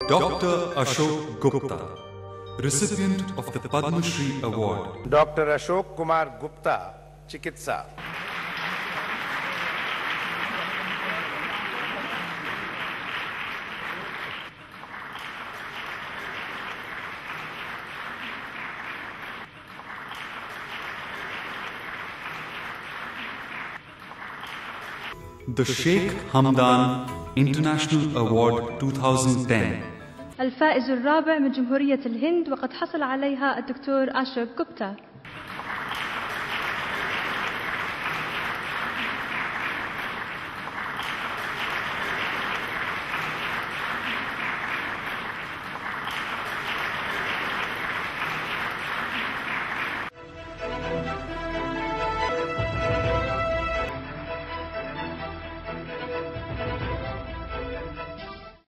Dr. Ashok Gupta, recipient of the Padma Shri Award. Dr. Ashok Kumar Gupta, Chikitsa. The Sheikh Hamdan International Award 2010. الفائز الرابع من جمهورية الهند، وقد حصل عليها الدكتور أشوك غوبتا.